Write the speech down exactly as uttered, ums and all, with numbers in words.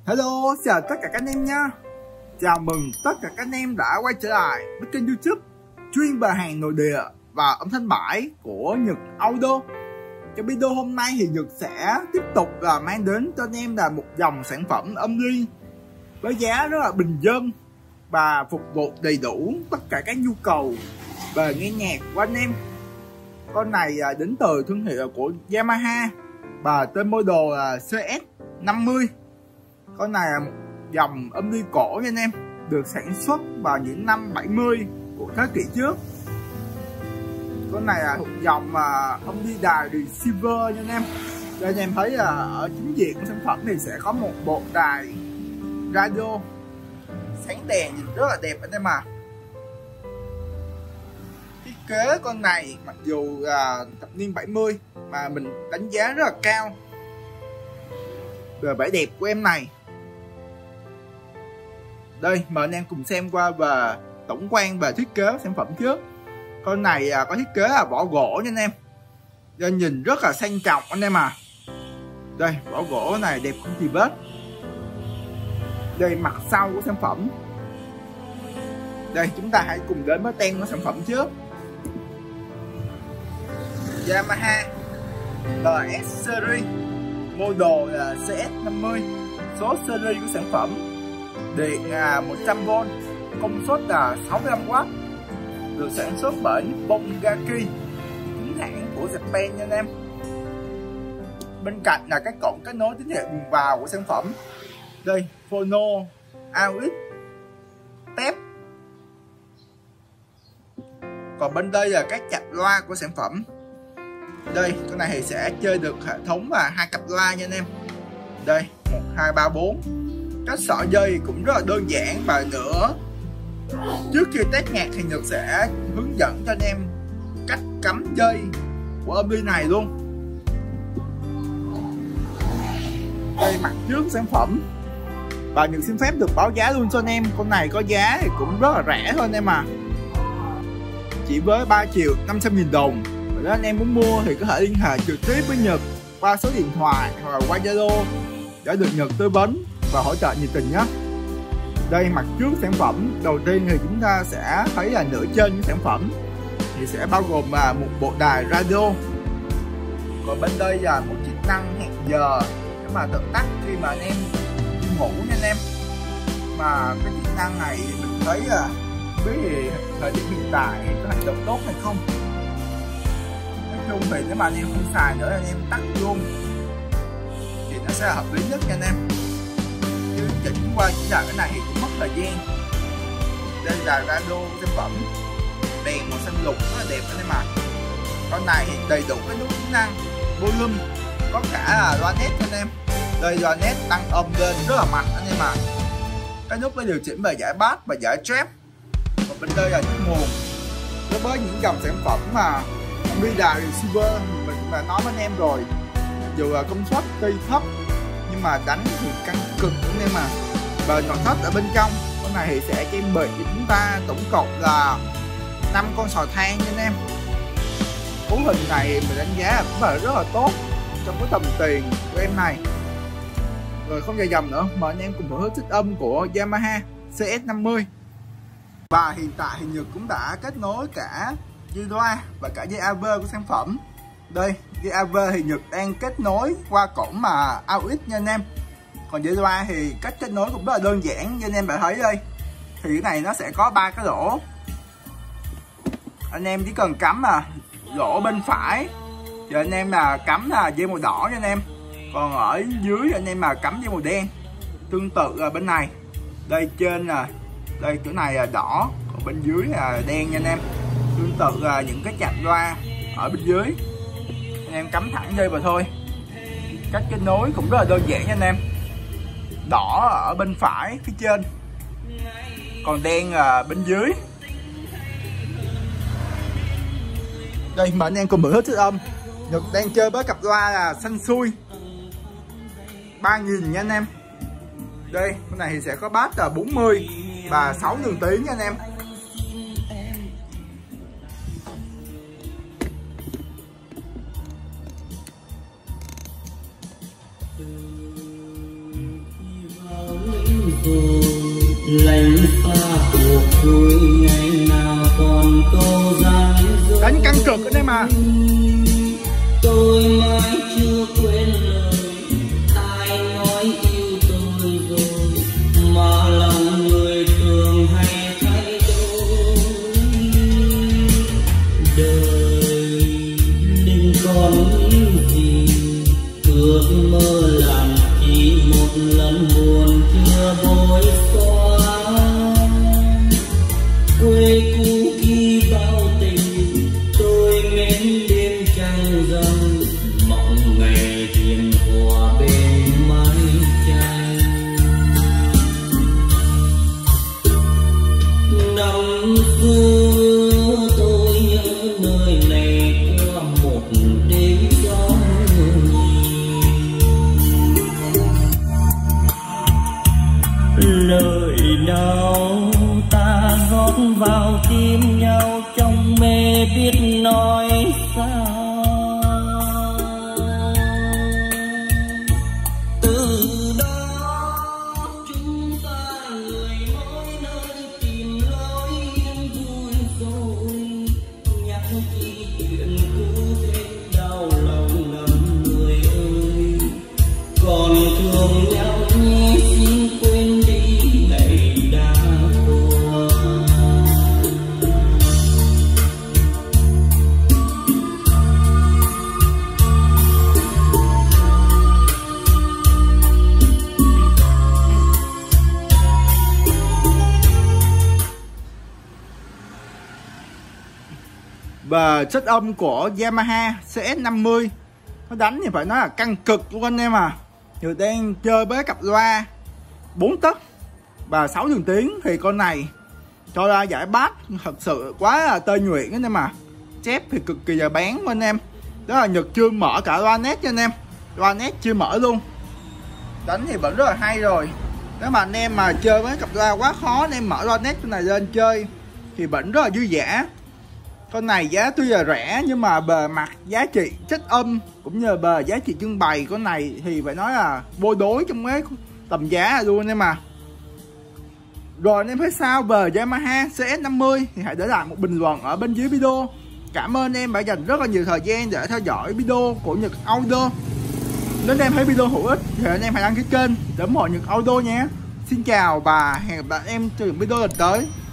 Hello, chào tất cả các anh em nha. Chào mừng tất cả các anh em đã quay trở lại với kênh YouTube chuyên về hàng nội địa và âm thanh bãi của Nhật Auto. Trong video hôm nay thì Nhật sẽ tiếp tục là mang đến cho anh em là một dòng sản phẩm âm ly với giá rất là bình dân và phục vụ đầy đủ tất cả các nhu cầu về nghe nhạc của anh em. Con này đến từ thương hiệu của Yamaha và tên model là C S năm mươi. Con này là một dòng âm ly cổ nha anh em, được sản xuất vào những năm bảy mươi của thế kỷ trước. Con này là thuộc dòng mà âm ly đài receiver nha anh em. Đây anh em thấy là ở chính diện của sản phẩm thì sẽ có một bộ đài radio sáng đèn nhìn rất là đẹp anh em à. Thiết kế con này mặc dù là thập niên bảy mươi mà mình đánh giá rất là cao về vẻ đẹp của em này. Đây, mời anh em cùng xem qua về tổng quan về thiết kế sản phẩm trước. Con này có thiết kế là vỏ gỗ nha anh em. Đây, nhìn rất là sang trọng anh em à. Đây, vỏ gỗ này đẹp không tì vết. Đây, mặt sau của sản phẩm. Đây, chúng ta hãy cùng đến với tem của sản phẩm trước. Yamaha L S Series, model là C S năm mươi, số series của sản phẩm. Điện là một trăm vôn, công suất là sáu mươi lăm oát, được sản xuất bởi Nippon Gaki, chính hãng của Japan nha anh em. Bên cạnh là các cổng kết nối tín hiệu nguồn vào của sản phẩm. Đây, phono, a u ích, tép. Còn bên đây là các cặp loa của sản phẩm. Đây, con này thì sẽ chơi được hệ thống và hai cặp loa nha anh em. Đây, một, hai, ba, bốn. Cách sọ dây cũng rất là đơn giản. Và nữa, trước khi test nhạc thì Nhật sẽ hướng dẫn cho anh em cách cắm dây của âm ly này luôn. Đây, mặt trước sản phẩm. Và Nhật xin phép được báo giá luôn cho anh em. Con này có giá thì cũng rất là rẻ thôi anh em à, chỉ với ba triệu năm trăm nghìn đồng. Và nếu anh em muốn mua thì có thể liên hệ trực tiếp với Nhật qua số điện thoại hoặc là qua Zalo để được Nhật tư vấn và hỗ trợ nhiệt tình nhé. Đây, mặt trước sản phẩm đầu tiên thì chúng ta sẽ thấy là nửa trên của sản phẩm thì sẽ bao gồm là một bộ đài radio. Còn bên đây là một chức năng hẹn giờ để mà tự tắt khi mà anh em đi ngủ nha anh em. Mà cái chức năng này mình thấy là không biết thì thời điểm hiện tại có hoạt động tốt hay không. Nói chung thì nếu mà anh em không xài nữa anh em tắt luôn thì nó sẽ là hợp lý nhất nha anh em. Chứ chỉnh qua chỉ là cái này thì cũng mất thời gian. Đây là radio sản phẩm, đèn màu xanh lục rất là đẹp anh em ạ. Con này thì đầy đủ cái nút chức năng volume, có cả là loa net anh em. Đây, loa net tăng âm lên rất là mạnh anh em ạ. Cái nút để điều chỉnh về giải bass và giải trap. Còn bên đây là nút nguồn. Đối với những dòng sản phẩm mà đi đài receiver mình đã nói với anh em rồi, dù là công suất tuy thấp nhưng mà đánh thì căng cực anh em à. Và nội thất ở bên trong con này thì sẽ trang bị cho chúng ta tổng cộng là năm con sò than nha anh em. Cấu hình này mình đánh giá là cũng là rất là tốt trong cái tầm tiền của em này. Rồi không dài dòng nữa, mời anh em cùng thưởng thức tích âm của Yamaha C S năm mươi. Và hiện tại thì Nhật cũng đã kết nối cả dây loa và cả dây a vê của sản phẩm. Đây, dây a vê thì Nhật đang kết nối qua cổng mà a u ích nha anh em. Còn dây loa thì cách kết nối cũng rất là đơn giản như anh em đã thấy đây. Thì cái này nó sẽ có ba cái lỗ. Anh em chỉ cần cắm là lỗ bên phải thì anh em là cắm là dây màu đỏ nha anh em. Còn ở dưới anh em mà cắm dây màu đen. Tương tự là bên này. Đây trên là đây, chỗ này là đỏ, còn bên dưới là đen nha anh em. Tương tự là những cái chạm loa ở bên dưới, anh em cắm thẳng dây vào thôi. Cách kết nối cũng rất là đơn giản nha anh em. Đỏ ở bên phải phía trên, còn đen là bên dưới. Đây, mời anh em cùng thưởng thức âm. Nhật đang chơi với cặp loa là xanh xui ba nghìn nha anh em. Đây, cái này thì sẽ có bass là bốn mươi và sáu đường tiếng nha anh em. rồi lạnh pha cuộc vui ngày nào còn câu gian dối. Đánh căng cực ở đây mà. Tôi mãi chưa quên lời ai nói yêu tôi rồi, mà lòng người thường hay thay đổi. Đời nên còn những gì ước mơ làm chỉ một lần buồn chưa bối xóa. Quê cũ ghi bao tình tôi mến đêm trăng rằm, mộng ngày hiền hòa bên mái tranh. Năm xưa tôi nhớ nơi này qua một đêm gió lời nào ta rót vào tim nhau trong mê biết nói sao. Từ đó chúng ta người mỗi nơi tìm lối yên vui rồi, nhắc chi chuyện cũ thêm đau lòng ngầm người ơi. Còn thương nhau nhé xin quên đi ngày đã qua. Và chất âm của Yamaha C S năm mươi nó đánh thì phải nói là căng cực luôn anh em à. Người đang chơi với cặp loa bốn tấc và sáu đường tiếng thì con này cho ra giải bass thật sự quá là tê nhuyễn anh em à. Chép thì cực kỳ là bén anh em. Đó là Nhật chưa mở cả loa net cho anh em, loa net chưa mở luôn. Đánh thì vẫn rất là hay rồi. Nếu mà anh em mà chơi với cặp loa quá khó, anh em mở loa net con này lên chơi thì vẫn rất là dư dả. Con này giá tuy là rẻ nhưng mà bề mặt giá trị chất âm cũng như bề giá trị trưng bày con này thì phải nói là vô đối trong cái tầm giá luôn anh em à. Rồi anh em thấy sao về Yamaha C S năm mươi thì hãy để lại một bình luận ở bên dưới video. Cảm ơn em đã dành rất là nhiều thời gian để theo dõi video của Nhật Audio. Nếu anh em thấy video hữu ích thì anh em hãy đăng ký kênh để ủng hộ Nhật Audio nhé. Xin chào và hẹn gặp lại em trong video lần tới.